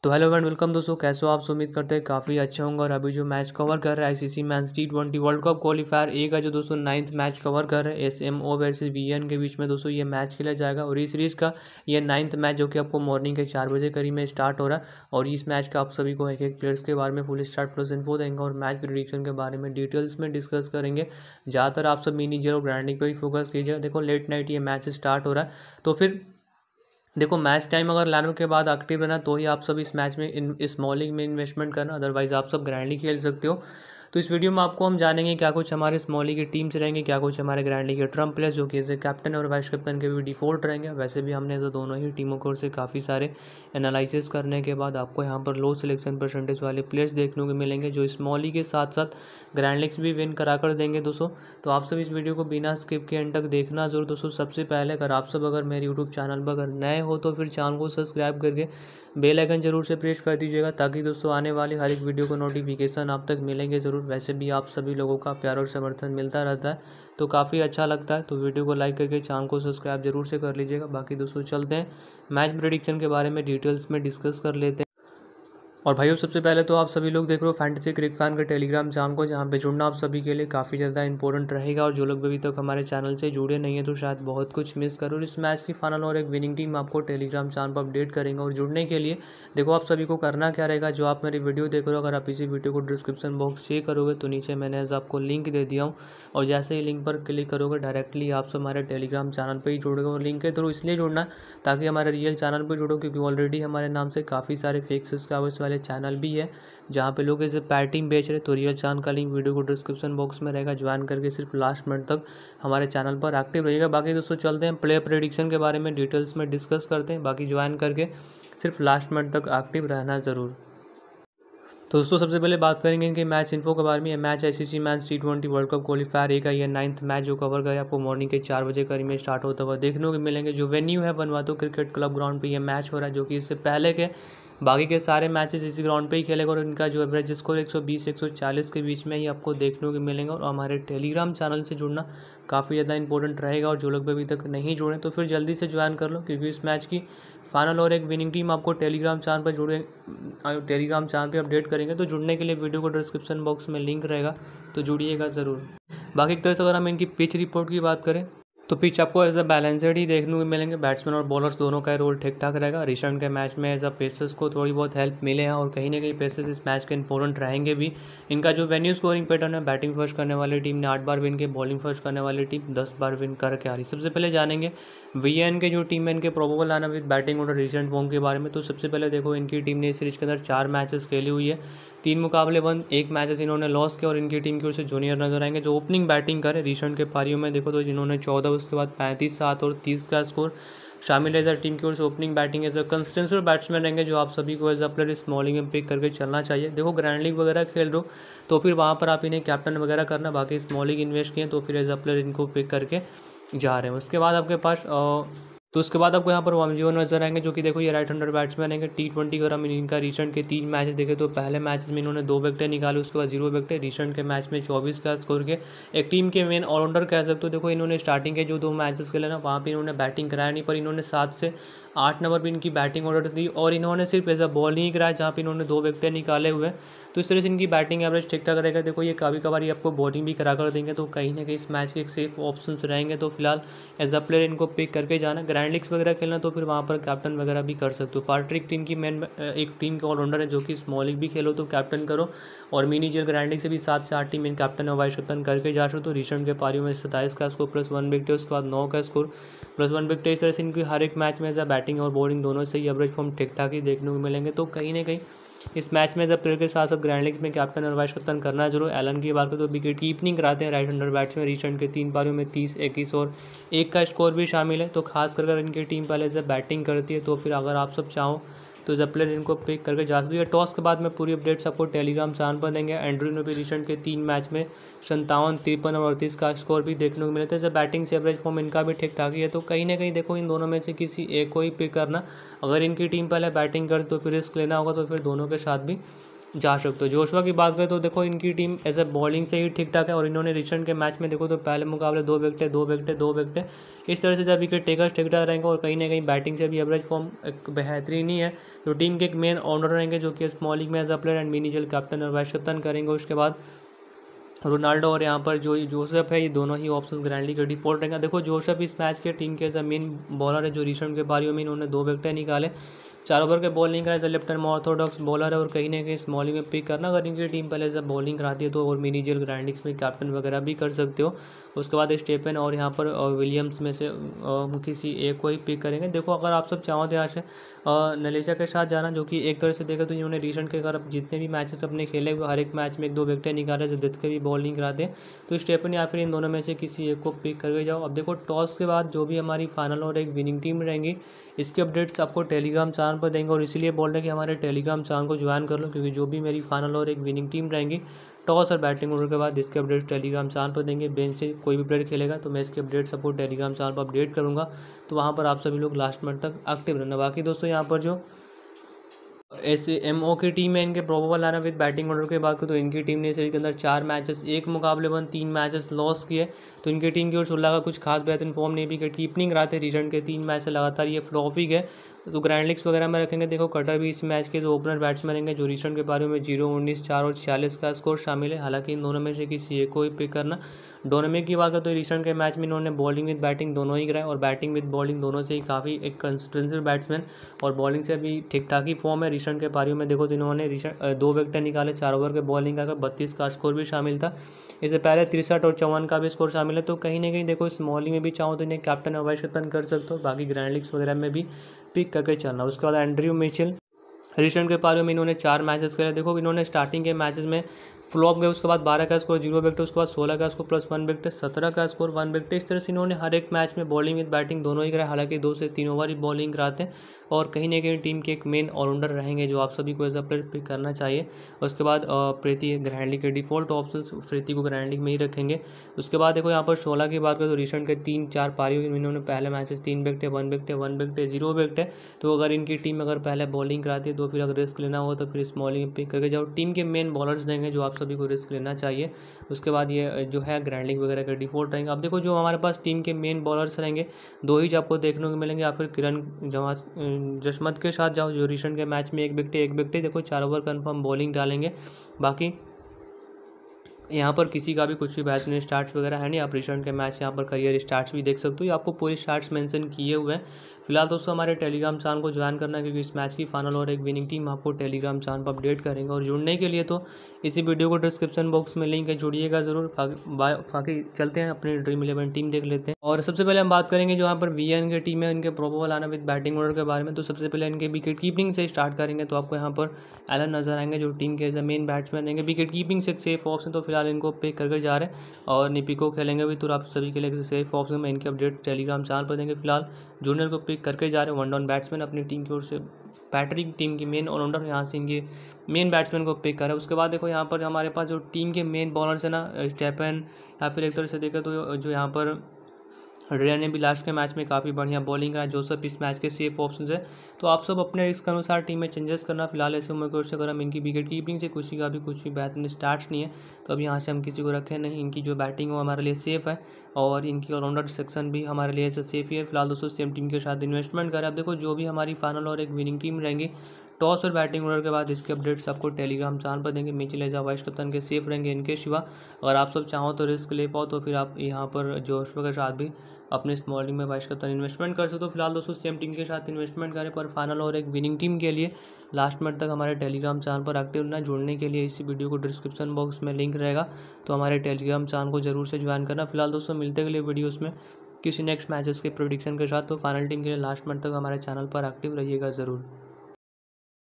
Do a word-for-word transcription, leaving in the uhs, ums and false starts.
तो hello and welcome दोस्तों, कैसे हो आप। उम्मीद करते हैं काफ़ी अच्छे होंगे। और अभी जो मैच कवर कर रहा है ICC men's T twenty world cup qualifier A का जो दोस्तों नाइन्थ मैच कवर कर रहे हैं S M O versus V N के बीच में दोस्तों ये मैच खेला जाएगा। और इस सीरीज़ का ये नाइन्थ मैच जो कि आपको मॉर्निंग के चार बजे करीब में स्टार्ट हो रहा है। और इस मैच का आप सभी को एक एक प्लेयर्स के बारे में फुल स्टार्ट प्लस इन्फो देंगे और मैच प्रेडिक्शन के बारे में डिटेल्स में डिस्कस करेंगे। ज़्यादातर आप सब मिनी जीरो ग्राइंडिंग पर ही फोकस कीजिएगा। देखो लेट नाइट ये मैच स्टार्ट हो रहा है, तो फिर देखो मैच टाइम अगर लाने के बाद एक्टिव रहना तो ही आप सब इस मैच में इन स्मॉलिंग में इन्वेस्टमेंट करना, अदरवाइज आप सब ग्रैंडली खेल सकते हो। तो इस वीडियो में आपको हम जानेंगे क्या कुछ हमारे स्मॉली की टीम्स रहेंगे, क्या कुछ हमारे ग्रैंडली के ट्रम्प प्लेयर्स जो कि एज ए कैप्टन और वाइस कैप्टन के भी डिफॉल्ट रहेंगे। वैसे भी हमने ऐसे दोनों ही टीमों को से काफ़ी सारे एनालिसिस करने के बाद आपको यहाँ पर लो सिलेक्शन परसेंटेज वाले प्लेयर्स देखने को मिलेंगे जो स्मॉली के साथ साथ ग्रैंड लीग्स भी विन करा कर देंगे दोस्तों। तो आप सब इस वीडियो को बिना स्किप के एंड तक देखना जरूर दोस्तों। सबसे पहले अगर आप सब अगर मेरे यूट्यूब चैनल पर अगर नए हो तो फिर चैनल को सब्सक्राइब करके बेल आइकन जरूर से प्रेस कर दीजिएगा, ताकि दोस्तों आने वाली हर एक वीडियो को नोटिफिकेशन आप तक मिलेंगे ज़रूर। वैसे भी आप सभी लोगों का प्यार और समर्थन मिलता रहता है तो काफ़ी अच्छा लगता है। तो वीडियो को लाइक करके चैनल को सब्सक्राइब जरूर से कर लीजिएगा। बाकी दोस्तों चलते हैं मैच प्रेडिक्शन के बारे में डिटेल्स में डिस्कस कर लेते हैं। और भाइयों सबसे पहले तो आप सभी लोग देख रहे हो फैंटेसी क्रिक फैन के टेलीग्राम चैनल को, जहाँ पे जुड़ना आप सभी के लिए काफ़ी ज़्यादा इंपॉर्टेंट रहेगा। और जो लोग अभी तक हमारे चैनल से जुड़े नहीं है तो शायद बहुत कुछ मिस करो। इस मैच की फाइनल और एक विनिंग टीम आपको टेलीग्राम चैनल पर अपडेट करेंगे। और जुड़ने के लिए देखो आप सभी को करना क्या रहेगा, जो आप मेरी वीडियो देख रहे हो अगर आप इसी वीडियो को डिस्क्रिप्शन बॉक्स चेक करोगे तो नीचे मैंने ऐसा आपको लिंक दे दिया हूँ। और जैसे ही लिंक पर क्लिक करोगे डायरेक्टली आप सब हमारे टेलीग्राम चैनल पर ही जुड़ोगे। और लिंक के थ्रू इसलिए जुड़ना ताकि हमारे रियल चैनल पर जुड़ो, क्योंकि ऑलरेडी हमारे नाम से काफ़ी सारे फेक सब्सक्राइबर्स वाले चैनल भी है जहाँ पे लोग इसे पैटिंग बेच रहे। तो रियल चैनल का लिंक वीडियो को डिस्क्रिप्शन बॉक्स में रहेगा, ज्वाइन करके सिर्फ लास्ट मिनट तक हमारे चैनल पर एक्टिव रहिएगा। बाकी दोस्तों चलते हैं प्लेयर प्रेडिक्शन के बारे में डिटेल्स में डिस्कस करते हैं। बाकी ज्वाइन करके सिर्फ लास्ट मिनट तक एक्टिव रहना ज़रूर। तो दोस्तों सबसे पहले बात करेंगे इनके मैच इन्फो के बारे में। Match ICC match T twenty world cup qualifier A का ये नाइन्थ मैच जो कवर करे आपको मॉर्निंग के चार बजे करीब में स्टार्ट होता हुआ देखने को मिलेंगे। जो वेन्यू है बनवातो क्रिकेट क्लब ग्राउंड पे ये मैच हो रहा है, जो कि इससे पहले के बाकी के सारे मैचेस इसी ग्राउंड पे ही खेलेगा। और इनका जो एवरेज स्कोर एक सौ बीस एक सौ चालीस के बीच में ही आपको देखने को मिलेंगे। और हमारे टेलीग्राम चैनल से जुड़ना काफ़ी ज़्यादा इंपॉर्टेंट रहेगा। और जो लोग अभी तक नहीं जुड़े तो फिर जल्दी से ज्वाइन कर लो, क्योंकि इस मैच की फाइनल और एक विनिंग टीम आपको टेलीग्राम चैनल पर जुड़े टेलीग्राम चैनल पे अपडेट करेंगे। तो जुड़ने के लिए वीडियो को डिस्क्रिप्शन बॉक्स में लिंक रहेगा, तो जुड़िएगा ज़रूर। बाकी एक तरह से अगर हम इनकी पिच रिपोर्ट की बात करें तो पिच आपको एज अ बैलेंसड ही देखने को मिलेंगे। बैट्समैन और बॉलर्स दोनों का रोल ठीक ठाक रहेगा। रिसेंट के मैच में एज अ पेसर्स को थोड़ी बहुत हेल्प मिले हैं और कहीं ना कहीं पेसर्स इस मैच के इंपॉर्टेंट रहेंगे भी। इनका जो वेन्यू स्कोरिंग पैटर्न है, बैटिंग फर्स्ट करने वाली टीम ने आठ बार विन किए, बॉलिंग फर्स्ट करने वाली टीम दस बार विन करके आ रही। सबसे पहले जानेंगे वीएन के जो टीम है इनके प्रोबेबल आना with batting order recent form के बारे में। तो सबसे पहले देखो इनकी टीम ने इस सीरीज के अंदर चार मैचेस खेली हुई है, तीन मुकाबले वन, एक मैचेस इन्होंने लॉस किया। और इनकी टीम की ओर से जूनियर नजर आएंगे जो ओपनिंग बैटिंग करे। रिसेंट के पारियों में देखो तो जिन्होंने चौदह, उसके बाद पैंतीस, सात और तीस का स्कोर शामिल है। एज टीम की ओर से opening batting as a consistency batsman रहेंगे, जो आप सभी को एज अ प्लेयर स्मॉलिंग में पिक करके चलना चाहिए। देखो ग्रैंड लीग वगैरह खेल रहे हो तो फिर वहाँ पर आप इन्हें कैप्टन वगैरह करना, बाकी स्मॉलिंग इन्वेस्ट किए तो फिर एज अ प्लेयर इनको पिक करके जा रहे हैं। उसके बाद आपके पास तो उसके बाद आपको यहाँ पर वामजीओ नजर आएंगे, जो कि देखो ये राइट हैंडर बैट्समैन है। टी ट्वेंटी अगर हम इनका रिसेंट के तीन मैच देखे तो पहले मैच में इन्होंने दो विकेटें निकाले, उसके बाद जीरो विकेटें। रिसेंट के मैच में चौबीस का स्कोर के एक टीम के मेन ऑलराउंडर कह सकते हो। देखो इन्होंने स्टार्टिंग के जो दो मैचेस खेले ना वहाँ पर इन्होंने बैटिंग कराया नहीं, पर इन्होंने सात से आठ नंबर पर इनकी बैटिंग ऑर्डर दी और इन्होंने सिर्फ एज अ बॉलिंग ही कराया, जहाँ पर इन्होंने दो विकेटें निकाले हुए। तो इस तरह से इनकी बैटिंग एवरेज ठीक ठाक रहेगा। देखो ये कभी कभार आपको बॉलिंग भी करा कर देंगे, तो कहीं ना कहीं इस मैच के एक सेफ ऑप्शन रहेंगे। तो फिलहाल एज अ प्लेयर इनको पिक करके जाना। ग्रैंड लीग्स वगैरह खेलना तो फिर वहाँ पर कैप्टन वगैरह भी कर सकते हो। पार्ट्रिक टीम की मेन एक टीम के ऑलराउंडर है, जो कि स्मॉल लीग भी खेलो तो कैप्टन करो, और मिनी जेल ग्रैंड लीग से भी सात से आठ टीम इन कैप्टन और वाइस कैप्टन करके जा सकते हो। तो रिसेंट के पारियों में सत्ताईस का स्कोर प्लस वन विकेट, उसके बाद नौ का स्कोर प्लस वन विकेट। इस तरह से इनकी हर एक मैच में एज अ बैटिंग और बॉलिंग दोनों से ही एवरेज फॉर्म ठीक ठाक ही देखने को मिलेंगे। तो कहीं ना कहीं इस मैच में जब प्लेयर के साथ साथ ग्रैंड लीग्स में कैप्टन और वाइस कैप्टन करना जरूर। एलन की बात करें तो विकेट कीपिंग कराते हैं राइट हैंडर बैट्समैन। रिसेंट के तीन पारियों में तीस, इक्कीस और एक का स्कोर भी शामिल है। तो खास कर इनकी टीम पहले से बैटिंग करती है, तो फिर अगर आप सब चाहो तो जब प्लेयर इनको पिक करके जा सकते हो। टॉस के बाद में पूरी अपडेट्स आपको टेलीग्राम चैनल पर देंगे। एंड्रू ने भी रिसेंट के तीन मैच में संतावन, तिरपन और अड़तीस का स्कोर भी देखने को मिलता है। जब बैटिंग से एवरेज फॉर्म इनका भी ठीक ठाक ही है। तो कहीं ना कहीं देखो इन दोनों में से किसी एक को ही पिक करना। अगर इनकी टीम पहले बैटिंग करे तो फिर रिस्क लेना होगा, तो फिर दोनों के साथ भी जा सकते हो। जोशुआ की बात करें तो देखो इनकी टीम एज ए बॉलिंग से ही ठीक ठाक है और इन्होंने रिसेंट के मैच में देखो तो पहले मुकाबले दो विकेट दो विकेट दो विकेट इस तरह से जब विकेट टेकर्स ठीक ठाक रहेंगे और कहीं ना कहीं बैटिंग से भी एवरेज फॉर्म एक बेहतरीन ही है। तो टीम के एक मेन ऑनर रहेंगे जो कि स्मॉलिंग में एज अ प्लेयर एंड मिनीजल कैप्टन और वाइस कैप्टन करेंगे। उसके बाद रोनाल्डो और यहाँ पर जो जोसेफ है, ये दोनों ही ऑप्शन ग्रैंड लीग के डिफॉल्ट रहेंगे। देखो जोसेफ इस मैच के टीम के मेन बॉलर है जो रिसेंट के पारियों में इन्होंने दो विकेट निकाले, चार ओवर के बॉलिंग कराए, लेफ्ट हैंड ऑर्थोडॉक्स बॉलर है और कहीं ना कहीं स्मॉलिंग में पिक करना अगर इनकी टीम पहले से बॉलिंग कराती है तो और मिनीजल ग्रैंडिक्स में कैप्टन वगैरह भी कर सकते हो। उसके बाद स्टेपन और यहाँ पर विलियम्स में से किसी एक को ही पिक करेंगे। देखो अगर आप सब चाहो तो यहाँ से नलेजा के साथ जाना, जो कि एक तरह से देखा तो इन्होंने रिसेंट के अगर जितने भी मैचेस अपने खेले हुए हर एक मैच में एक दो विकेटें निकाले, जो जित के भी बॉलिंग कराते हैं, तो स्टेफन या फिर इन दोनों में से किसी एक को पिक करके जाओ। अब देखो टॉस के बाद जो भी हमारी फाइनल और एक विनिंग टीम रहेंगी इसके अपडेट्स आपको टेलीग्राम चैनल पर देंगे और इसीलिए बोल रहे हैं कि हमारे टेलीग्राम चैनल को ज्वाइन कर लो, क्योंकि जो भी मेरी फाइनल और एक विनिंग टीम रहेंगी टॉस और बैटिंग ऑर्डर के बाद इसके अपडेट्स टेलीग्राम चैनल पर देंगे। बेंच से कोई भी प्लेयर खेलेगा तो मैं इसके अपडेट्स आपको टेलीग्राम चैनल पर अपडेट करूँगा, तो वहाँ पर आप सभी लोग लास्ट मिनट तक एक्टिव रहना। बाकी दोस्तों यहाँ पर जो एस एम ओ की टीम है इनके probable lineup with batting order की बात करें तो इनकी टीम ने सीरीज के अंदर चार मैचेस एक मुकाबले वन तीन मैचेस लॉस किए। तो इनकी टीम की ओर सुल्ला का कुछ खास बेहतरीन फॉर्म नहीं, विकेट कीपिंग रहते रिजल्ट के तीन मैच से लगातार ये फ्लॉप ही गए। तो ग्रैंड लीग्स वगैरह में रखेंगे। देखो कटर भी इस मैच के जो ओपनर बैट्समैन रहेंगे जो रिसेंट के बारे में जीरो उन्नीस चार और छियालीस का स्कोर शामिल है। हालांकि इन दोनों में से किसी एक को ही पिक करना। डोनमे की बात करें तो रिसेंट के मैच में इन्होंने बॉलिंग विद बैटिंग दोनों ही कराए और बैटिंग विद बॉलिंग दोनों से ही काफ़ी एक कंसिस्टेंसी बैट्समैन और बॉलिंग से भी ठीक ठाक ही फॉर्म है। रिसेंट के पारियों में देखो तो इन्होंने रिसेंट दो विकेट निकाले, चार ओवर के बॉलिंग का बत्तीस का स्कोर भी शामिल था। इससे पहले तिरसठ और चौवन का भी स्कोर शामिल है। तो कहीं ना कहीं देखो स्मॉलिंग में भी चाहो तो इन्हें कैप्टन और वाइस कैप्टन कर सकते हो, बाकी ग्रैंड लीग्स वगैरह में भी पिक करके चलना। उसके बाद एंड्रयू मिचेल रिसेंट के पारियों में इन्होंने चार मैचेस खेले। देखो इन्होंने स्टार्टिंग के मैचेस में फ्लॉप गए, उसके बाद बारह का स्कोर जीरो विकेट, उसके बाद सोलह का स्कोर प्लस वन विकेट, सत्रह का स्कोर वन विकेट। इस तरह से इन्होंने हर एक मैच में बॉलिंग विद बैटिंग दोनों ही कराए। हालांकि दो से तीन ओवर ही बॉलिंग कराते हैं और कहीं ना कहीं टीम के एक मेन ऑलराउंडर रहेंगे जो आप सभी को एज अ प्लेयर पिक करना चाहिए। उसके बाद प्रीति ग्रैंड लीग के डिफॉल्ट ऑप्शन प्रीति को ग्रैंड लीग में ही रखेंगे। उसके बाद देखो यहाँ पर सोलह की बात करें तो रिसेंट के तीन चार पारियों में इन्होंने पहले मैचेस तीन wicket one wicket one wicket zero wicket है। तो अगर इनकी टीम अगर पहले बॉलिंग कराती है तो फिर अगर रिस्क लेना हो तो फिर स्मॉलिंग पिक करके जाओ। टीम के मेन बॉलर्स देंगे जो आप सभी को रिस्क लेना चाहिए। उसके बाद ये जो है ग्रैंड लीग वगैरह के डिफॉल्ट रहेंगे। अब देखो जो हमारे पास टीम के मेन बॉलर्स रहेंगे दो ही आपको देखने को मिलेंगे, या फिर किरण जसमत के साथ जाओ जो रिसेंट के मैच में एक विकेट एक विकेट देखो चार ओवर कन्फर्म बॉलिंग डालेंगे। बाकी यहाँ पर किसी का भी कुछ भी बेहतरीन स्टार्ट्स वगैरह है नहीं। आप रिसेंट के मैच यहाँ पर करियर स्टार्ट्स भी देख सकते हो, आपको पूरे स्टार्ट्स मेंशन किए हुए हैं। फिलहाल दोस्तों हमारे टेलीग्राम चैनल को ज्वाइन करना है, क्योंकि इस मैच की फाइनल और एक विनिंग टीम आपको टेलीग्राम चैनल पर अपडेट करेंगे। और जुड़ने के लिए तो इसी वीडियो को डिस्क्रिप्शन बॉक्स में लिंक है, जुड़िएगा जरूर। बाकी चलते हैं अपनी ड्रीम इलेवन टीम देख लेते हैं। और सबसे पहले हम बात करेंगे जो यहाँ पर वी एन की टीम है इनके प्रोबेबल आना विद बैटिंग ऑर्डर के बारे में। तो सबसे पहले इनके विकेट कीपिंग से स्टार्ट करेंगे। तो आपको यहाँ पर एलन नजर आएंगे जो टीम के एज मेन बैट्समैन रहेंगे। विकेट कीपिंग से सेफ ऑप्शन तो फिलहाल इनको पिक करके जा रहे हैं और निपिको खेलेंगे भी, तो आप सभी के लिए सेफ ऑप्शन में इनके अपडेट टेलीग्राम चैनल पर देंगे। फिलहाल जूनियर को पिक करके जा रहे हैं वन डाउन बैट्समैन अपनी टीम की ओर से। पैट्रिक टीम की मेन ऑलराउंडर यहाँ से इनके मेन बैट्समैन को पिक करा। उसके बाद देखो यहाँ पर हमारे पास जो टीम के मेन बॉलर्स है ना स्टेपन, या फिर एक तरह से देखें तो जो यहाँ पर रेयर ने भी लास्ट के मैच में काफ़ी बढ़िया बॉलिंग करा। जोसेफ इस मैच के सेफ ऑप्शन है। तो आप सब अपने रिस्क के अनुसार टीम में चेंजेस करना। फिलहाल ऐसे उम्र की ओर से अगर हम इनकी विकेट कीपिंग से किसी का भी कुछ भी बेहतरीन स्टार्ट्स नहीं है तो अब यहाँ से हम किसी को रखें नहीं। इनकी जो बैटिंग है वो हमारे लिए सेफ है और इनकी ऑलराउंडर सेक्शन भी हमारे लिए ऐसे सेफ ही है। फिलहाल दोस्तों सेम टीम के साथ इन्वेस्टमेंट करें। अब देखो जो भी हमारी फाइनल और एक विनिंग टीम रहेंगी टॉस और बैटिंग ऑर्डर के बाद इसके अपडेट्स आपको टेलीग्राम चैनल पर देंगे। मिचेल एजा वाइस कप्तान के सेफ रहेंगे इनके सिवा। अगर आप सब चाहो तो रिस्क ले पाओ तो फिर आप यहाँ पर जोशुआ के साथ भी अपने स्मॉलिंग में वाइस कप्तान इन्वेस्टमेंट कर सकते हो। फिलहाल दोस्तों सेम टीम के साथ इन्वेस्टमेंट करें, पर फाइनल और एक विनिंग टीम के लिए लास्ट मिनट तक हमारे टेलीग्राम चैनल पर एक्टिव रहना। जुड़ने के लिए इसी वीडियो को डिस्क्रिप्शन बॉक्स में लिंक रहेगा, तो हमारे टेलीग्राम चैनल को जरूर से ज्वाइन करना। फिलहाल दोस्तों मिलते के लिए वीडियोज़ में किसी नेक्स्ट मैचेस के प्रेडिक्शन के साथ। तो फाइनल टीम के लिए लास्ट मिनट तक हमारे चैनल पर एक्टिव रहिएगा ज़रूर।